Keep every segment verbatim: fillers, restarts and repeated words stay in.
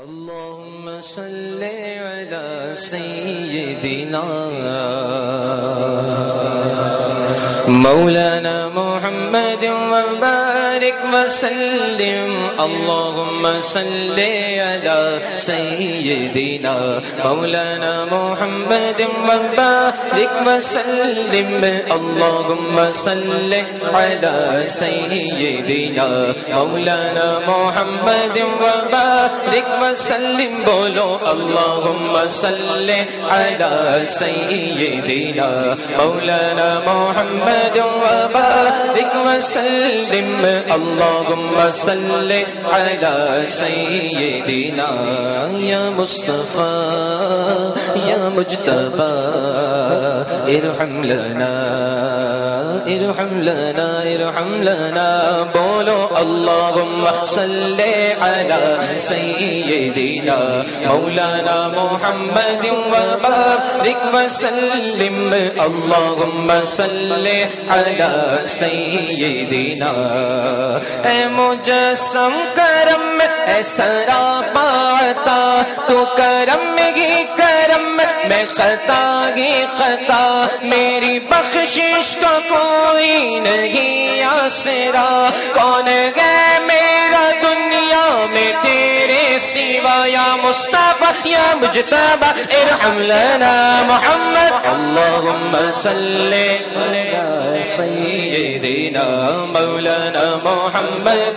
اللهم صل على سيدنا مولانا محمد وبارك وسلم. اللهم صل على سيدنا مولانا محمد وبارك وسلم. اللهم صل على سيدنا مولانا محمد وبارك وسلم. بولو اللهم صل على سيدنا مولانا محمد وبارك وسلم. اللهم صل على سيدنا يا مصطفى يا مجتبى ارحم لنا ارحم لنا ارحم لنا. بولو اللهم صل على سيدنا مولانا محمد وبارك وسلم. اللهم صل على سيدنا. اے مجسم کرم اے سراپا عطا تو کرم ہی کرم میں خطا ہی خطا. میری بخشش کا کوئی نہیں آسرا. کون ہے میرا دنیا میں تیرے سوا. یا مصطفیٰ یا مجتبی ارحم لنا محمد. اللهم صل على سيدنا مولانا محمد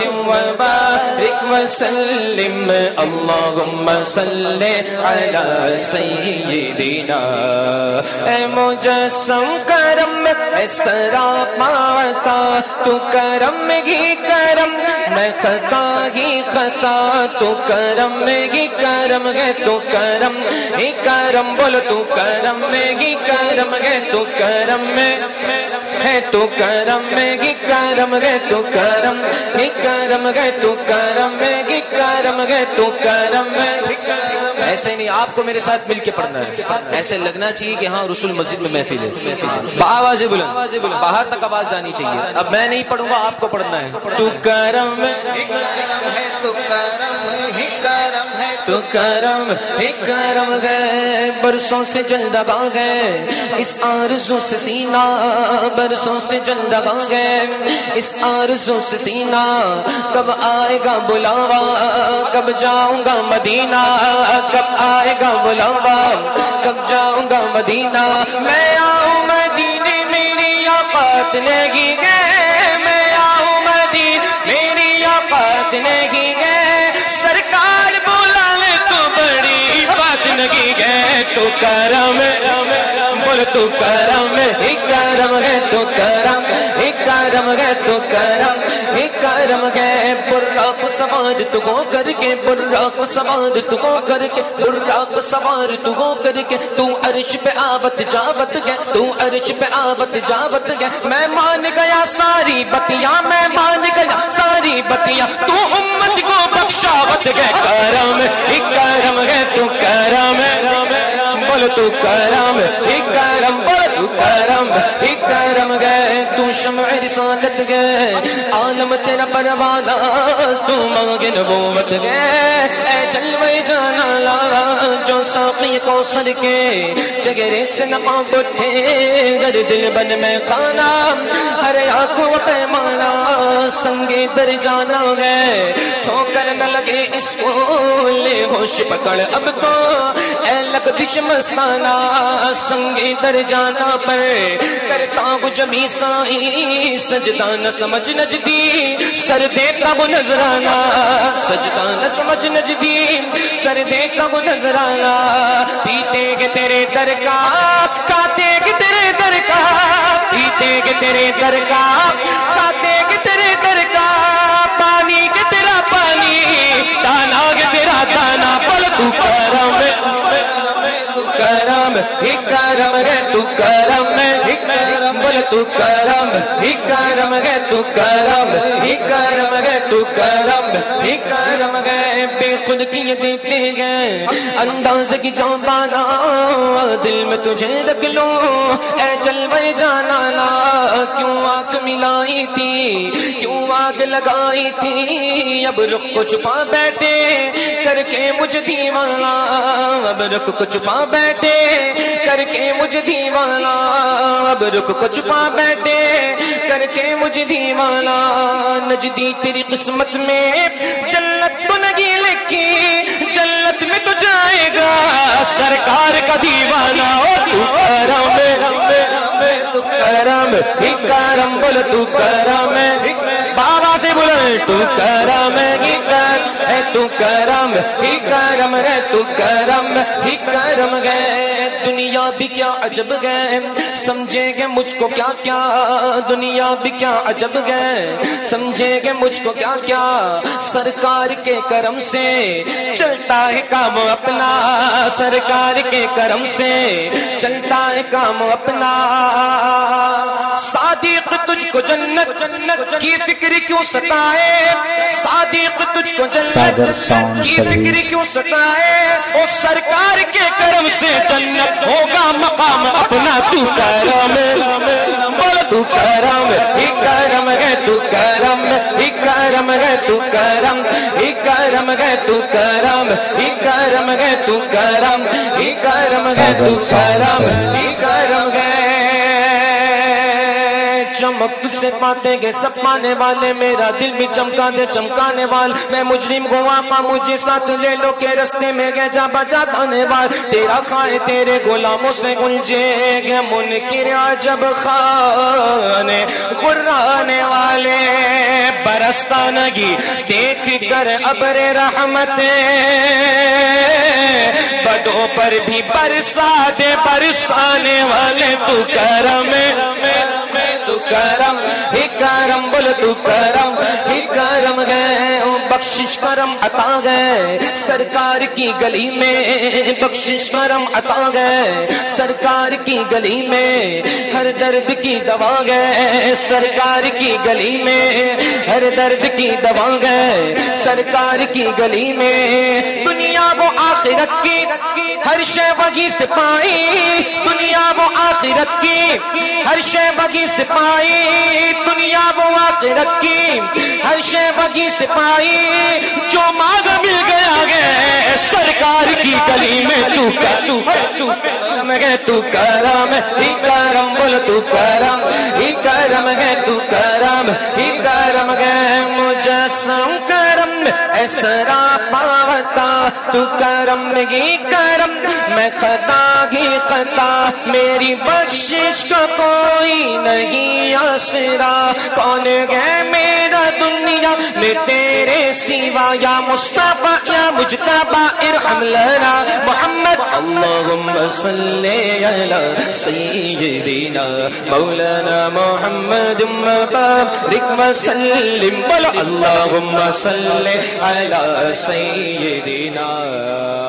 وبارك وسلم. اللهم صل على سيدنا. اے مجسم کرم اے سراپا عطا تو کرم ہی کرم میں خطا ہی خطا. تو کرم ہی کرم ہے تو کرم ہی کرم. بولو تو کرم ہی کرم ہے تو کرم ہے تو کرم ہی کرم ہے تو کرم ہی کرم ہے تو کرم ہی کرم ہے تو کرم. ایسے نہیں، آپ کو میرے ساتھ مل کے پڑھنا ہے. ایسے لگنا چاہیے کہ ہاں رسول مسجد میں محفل ہے. بآواز بلند باہر تک آواز جانی چاہیے. اب میں نہیں پڑھوں گا، آپ کو پڑھنا ہے. تو کرم ہے تو کرم ہی کرم ہے تو کرم ہی کرم ہے. برسوں سے جل رہا ہے اس آرزو سے سینہ. برسوں سے جل رہا ہے اس آرزو سے سینہ. کب آئے گا بلاوا کب جاؤں گا مدینہ. کب آئے گا بلاوا کب جاؤں گا مدینہ. میں آؤں مدینے میری آقات لگی گئے. میں آؤں مدینے میری آقات لگی گئے. سرکار بولا لے تو بڑی بات لگی گئے. تو کرم بول تو کرم ہی کرم ہے تو کرم ہی کرم ہے تو کرم ہی کرم ہے. برا کو سوار تو گو کر کے برا کو سوار تو گو کر کے برا کو سوار تو گو کر کے. تو عرش پہ آوت جاوت گئے تو عرش پہ آوت جاوت گئے. میں مان گیا ساری بتیاں میں مان گیا ساری بتیاں. تو امت کو بخشاوت گئے. کرم ہی کرم ہے تو کرم بول تو کرم ہی کرم بول تو کرم ہی کرم گئے. تو شمع رسالت گئے عالم تیرا پروانہ. تو مانگے نبوت گئے اے جلوے جانا لالا. جو ساقی کوثر کے جگرے سے نپا بٹھے گر دل بن میں کھانا. ہر آنکھوں پیمانا سنگے در جانا ہے. چھوکر نہ لگے اس کو لے ہوش پکڑ اب تو اے لقدش مستانہ. سنگے در جانا پر کرتا ہوں جمی سائی سجدہ نہ سمجھ نجدی. سر دیتا وہ نظرانہ سجدہ نہ سمجھ نجدی. سر دیتا وہ نظرانہ. پیتے گے تیرے در کا کاتے گے تیرے در کا. پیتے گے تیرے در کا کاتے گے تیرے در کا. پانی کے تیرا پانی دانا گے تیرا دانا. بول تو کرم کرم ہی کرم ہے تو کرم ہی کرم. بول تو کرم ہی کرم ہے تو کرم ہی کرم ہے تو کرم ہی کرم ہے. بے خود کی دیتے گئے انداز کی جانا. دل میں تجھے رکھ لوں اے جلوے جانا. کیوں آنکھ ملائی تھی کیوں آگ لگائی تھی اب رخ کو چھپا بیٹھے کر کے مجھ دیوانہ اب رخ کو چھپا بیٹھے کر کے مجھ دیوانہ اب رخ کو چھپا بیٹھے کر کے مجھ دیوانہ نجدی تیری قسمت میں جنت تو نہیں لکھی جنت میں تو جائے گا سرکار کا دیوانہ او تو کرم تو کرم ہی کرم بول تو کرم بابا سے بولے تو کرم ہی کر ہے تو کرم ہی کرم ہے تو کرم ہی کرم گئے دنیا بھی کیا عجب گئے سمجھے گے مجھ کو کیا کیا دنیا بھی کیا عجب گئے سمجھے گے مجھ کو کیا کیا سرکار کے کرم سے چلتا ہے کام اپنا سرکار کے کرم سے چلتا ہے کام اپنا صادق تجھ کو جنت کی فکر کیوں ستائے صادق تجھ کو جنت کی فکر کیوں ستائے او سرکار کے کرم سے جنت ہوگا مقام اپنا تو کرم بول تو کرم ہی کرم ہے تو کرم ہی کرم ہے تو کرم ہی کرم ہے تو کرم ہی کرم ہے تو کرم ہی کرم ہے تو کرم ہی کرم ہے چمک تجھ سے پاتے گے سب پانے والے میرا دل بھی چمکا دے چمکانے وال میں مجرم ہوں آقا مجھے ساتھ لے لو کہ رستے میں گئے جا بجا دانے وال تیرا خائے تیرے غلاموں سے گنجے گے منکر عجب خانے غرانے والے برستانگی دیکھ کر ابر رحمتیں بدوں پر بھی برسا دے برسانے والے تو کرم تو کرم ہی کرم بول تو کرم ہی کرم گئے بخشش کرم عطا گئے سرکار کی گلی میں بخشش کرم عطا گئے سرکار کی گلی میں ہر درد کی دوا گئے سرکار کی گلی میں ہر درد کی دوا گئے سرکار کی گلی میں دنیا وہ آخرت کی ہر شے وہی سے پائی دنیا وہ آخرت کی ہر شے وہی سے پائی دنیا وہ آخرت کی ہر شے وہی سے پائی جو مانگ مل گیا گئے سرکار کی گلی میں تو کرم ہے تو کرم ہی کرم بول تو کرم ہی کرم ہے تو کرم ہی کرم ہے مجسم کرم ایسرا پاوتا تو کرم ہی کرم میں خطا ہی خطا میری بخشش کا کوئی نہیں آسرا کون ہے میرا دنیا میں تیرے سوا یا مصطفیٰ یا مجتبی ارحم لنا محمد اللہم صلی علی سیدنا مولانا محمد مبارک وسلم بل اللہم صلی علی سیدنا